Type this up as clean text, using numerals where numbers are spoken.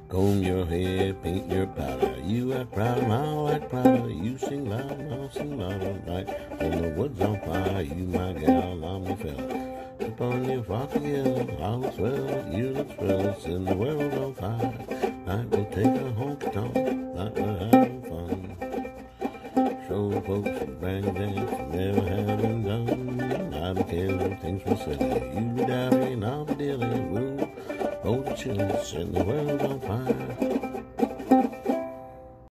Comb your hair, paint your powder. You act proud and I'll act prouder. You sing loud and I'll sing louder. Like when the wood's on fire, you my gal, I'm the fella. Up on your rocky hill, I look swell, you look swell. Send the world on fire. Night we'll take a honky tonk. Night we're having fun. Show folks a brand dance you never having done. I don't care if things were silly. You be dowdy and I'll be dilly. We'll hold the chili, send the world on fire.